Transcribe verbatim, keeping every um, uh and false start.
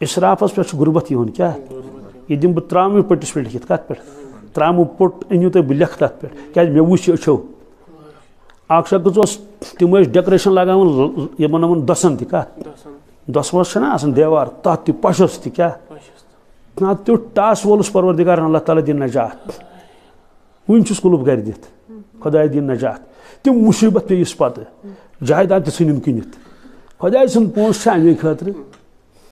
इसराफस पे गुरबत यह क्या यह दिम बह त्राम पट्टिस पे लिखित कत पे त्राम पुट अनु तुम बह लिख तथ पे क्या मे वो अच्छो अख शख्स तम डेकोरेशन लगान यमन दसन तथ दसवस देवार तथ तशस त क्या ना त्यो टास वोलस परवरदिगार अल्लाह ताला दिन नजात वन कुलुप गर दित खुदा दिन नजात तम मुसीबत पे इस पे जायदाद इन कनित खुदा सुन पोस अमे खतर